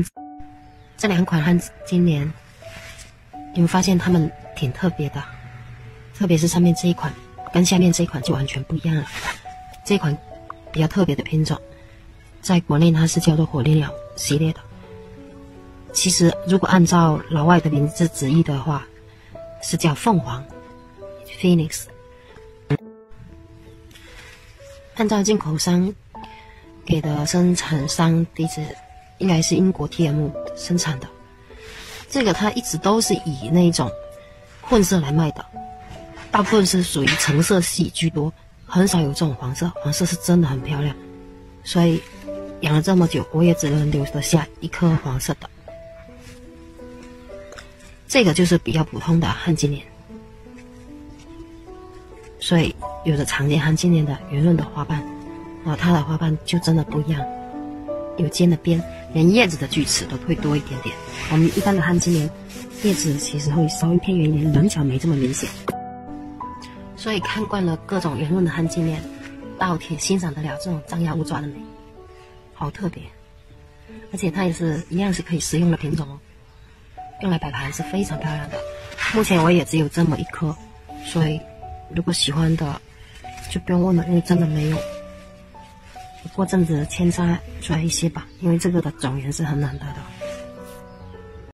这两款汉金莲，你们发现它们挺特别的，特别是上面这一款跟下面这一款就完全不一样了。这一款比较特别的品种，在国内它是叫做火烈鸟系列的。其实如果按照老外的名字直译的话，是叫凤凰 Phoenix。按照进口商给的生产商地址，应该是英国 TM 生产的。这个它一直都是以那种混色来卖的，大部分是属于橙色系居多，很少有这种黄色。黄色是真的很漂亮，所以养了这么久，我也只能留得下一颗黄色的。这个就是比较普通的汉金莲，所以有着常见汉金莲的圆润的花瓣，它的花瓣就真的不一样，有尖的边，连叶子的锯齿都会多一点点。我们一般的汉金莲叶子其实会稍微偏圆一点，棱角没这么明显。所以看惯了各种圆润的汉金莲，倒挺欣赏得了这种张牙舞爪的美，好特别。而且它也是一样是可以食用的品种哦，用来摆盘是非常漂亮的。目前我也只有这么一颗，所以如果喜欢的就不用问了，因为真的没有。过阵子扦插出来一些吧，因为这个的种源是很难得的。